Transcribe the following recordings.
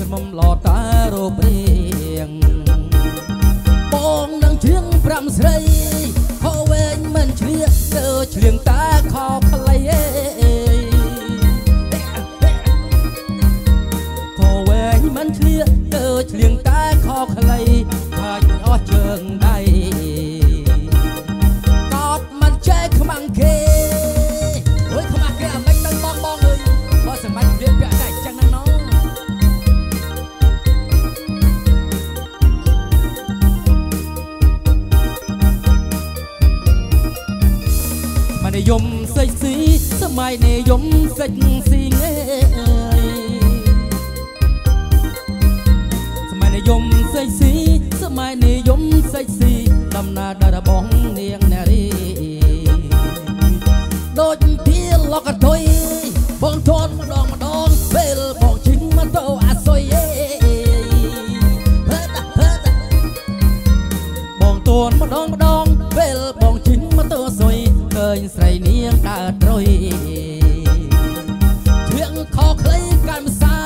មុំឡតារូបរាងបងនឹងជ្រៀងប្រាំស្រីខោវែងមិនឆ្លៀកទៅឆ្លៀងតាខោខ្លីខោវែងមិនឆ្លៀកទៅឆ្លៀងតាខោខ្លីខាច់អស់ជើងដៃកោតមិនចេះខ្មាំងគេអើយខ្មាំងគេអាមិនដឹងបងអើយបើសម័យវាពាក់តែចឹងណាស់និយមសេចស៊ីសម័យនិយមសេចស៊ីងេសម័យនិយមសេចស៊ីសម័យនិយមសេចស៊ីដំណើរដល់បងនាងនារីដូចពីលកតុយបងធន់ម្ដងពេលបងជិះម៉ូតូអាសុយបងធន់ម្ដងពេលបងជិះម៉ូតូសុយឃើញស្រីនាងដើរត្រុយជៀងខោខ្លីកាន់សា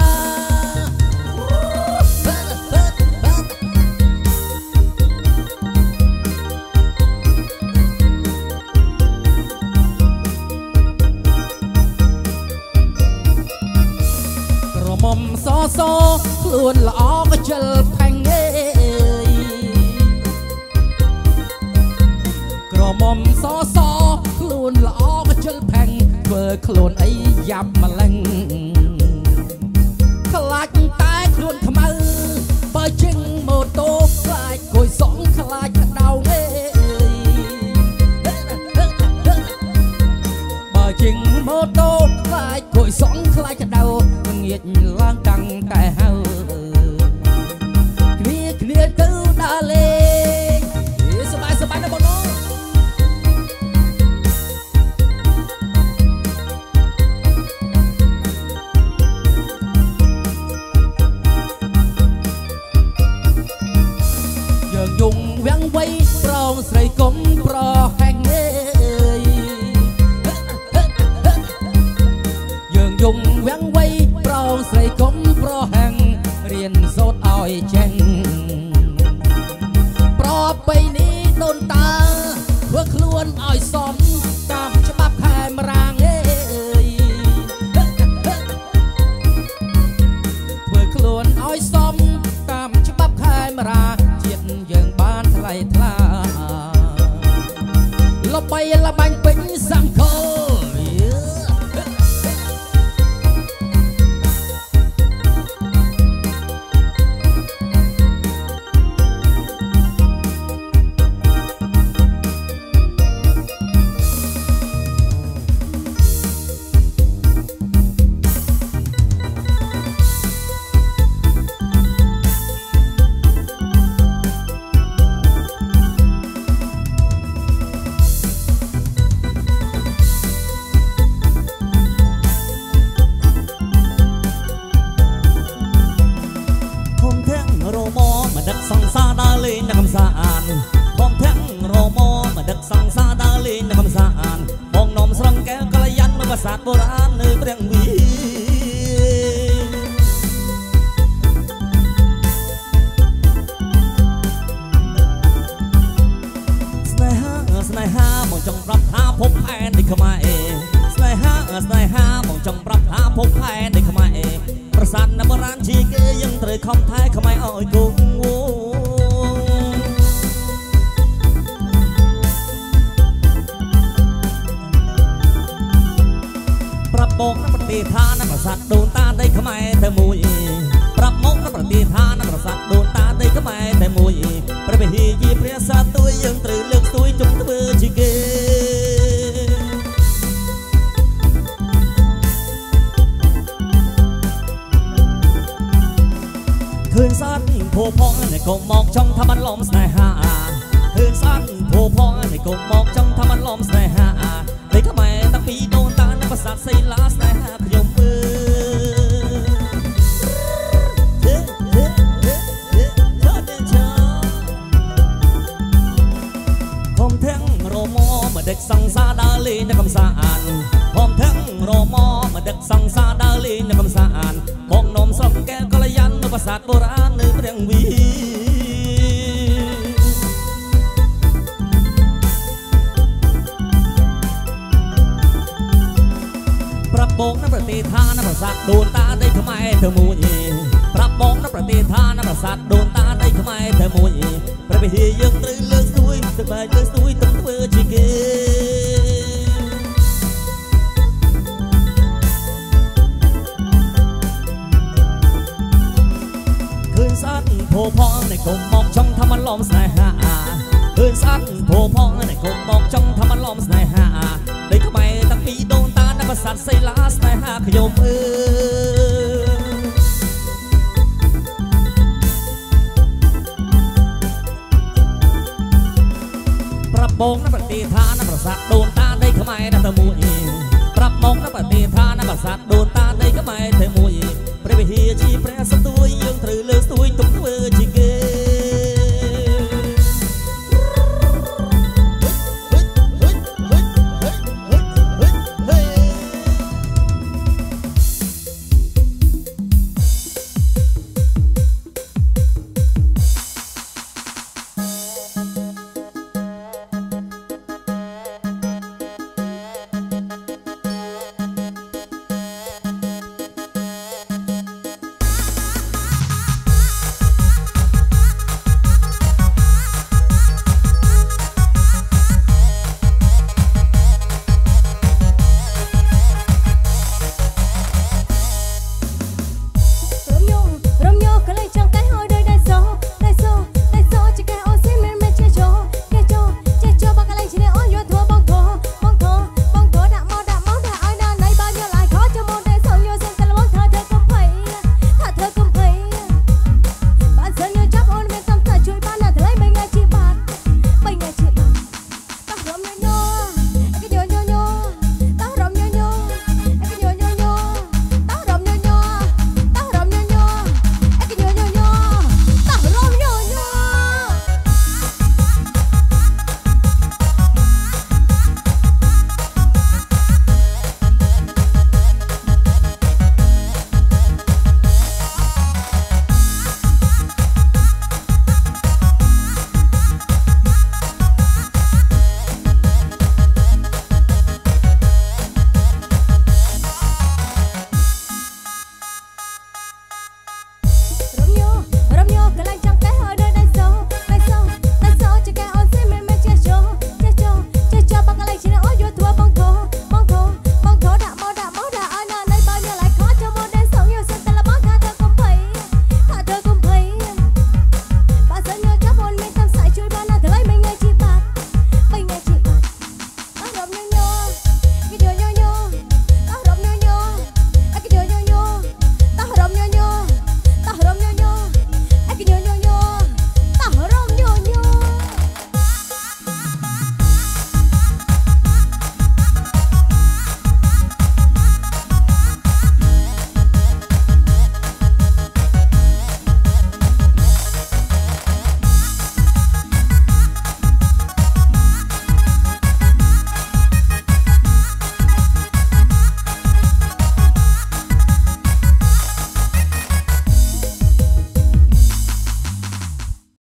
ក្រមុំសសខ្លួនល្អក៏ជិលផាញ់ក្រមុំសសខ្លួនល្អក៏ជិលផាំងធ្វើខ្លួនអីយ៉ាប់ម្លឹងខ្លាចតែខ្លួនខ្មៅបើជិះម៉ូតូខ្លាចគួយសងខ្លាចក្តៅបើជិះម៉ូតូខ្លាចគួយសងខ្លាចក្តៅងាកឡើងតាំងតែហៅគ្នាទៅដើរលេងសบายណាបងយងវាំងវៃប្រងស្រីកុំប្រហែងយើងយងវាំងវៃប្រងស្រីកុំប្រហែងរៀនសូត្រឲ្យចេះប្របីនេះដូនតាធ្វើខ្លួនឲ្យសមតាមច្បាប់ខែមរាងធ្វើខ្លួនឲ្យសមតាមច្បាប់ខែមរាយើងបានថ្លៃថ្លាលបីលបាញ់ពេញសង្គមសង្សារដើរលេងនៅកំសាន្តបងធាក់រមមកដឹកសង្សារដើរលេងនៅកំសាន្តបងនំស្រងកែវកល្យាននៅប្រាសាទបុរាណនៅព្រះវិស្នេហាបងចង់ប្រាប់ថាភពផែននៃខ្មែរស្នេហាបងចង់ប្រាប់ថាភពផែននៃខ្មែរប្រាសាទនៅបុរាណជាគេយើងត្រូវខំថែខ្មែរឲ្យគង់បងនៅប្រទេសថានៅប្រាសាទដូនតាដីខ្មែរតែមួយប្រាប់មកនៅប្រទេសថានៅប្រាសាទដូនតាដីខ្មែរតែមួយព្រះវិហារជាព្រះសាទួយយើងត្រូវលើកស្ទួយជុំធ្វើជាគេឃើញសាទភោផងនៃកុំមកចង់ថាបានលំស្នេហាឃើញសាទភោផងនៃកុំមកចង់ថាបានលំស្នេហាដីខ្មែរតាំងពីដូនតានៅប្រាសាទសីឡាស្នេហាខ្ញុំខំទាំងរមមកដឹកសង្សារដើរលេងនៅកំសាន្តខំទាំងរមមកដឹកសង្សារដើរលេងនៅកំសាន្តបងនំស្រំកែវកល្យាននៅប្រាសាទបុរាណនៅព្រៀងវីប្រាប់បងនៅប្រទេសថានៅប្រាសាទដូនតាដីខ្មែរទៅមួយប្រាប់បងនៅប្រទេសថានៅប្រាសាទដូនតាដីខ្មែរទៅមួយព្រះវិហារយើងត្រូវលើកស្ទួយទឹកបែកលើកស្ទួយទឹកធ្វើជាគេឃើញស្អាតភោផងในកុំមកចង់ថាมันឡំស្នេហាឃើញស្អាតភោផងในកុំមកចង់ថាมันឡំស្នេហាដីខ្មែរតាំងពីដូនតានៅប្រាសាទសីលាស្នេហាខ្ញុំប្រាប់បងនៅប្រទេសថានៅប្រាសាទដូនតាដីខ្មែរទៅមួយប្រាប់មកនៅប្រទេសថានៅប្រាសាទដូនតាដីខ្មែរទៅមួយព្រះវិហារជាព្រះសន្ទួយយើងត្រូវលើ